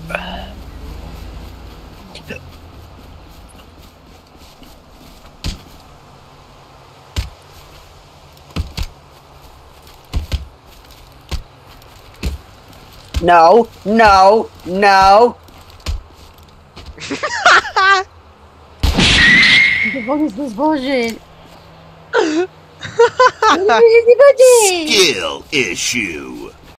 No, no, no. The fuck is this bullshit? Skill issue.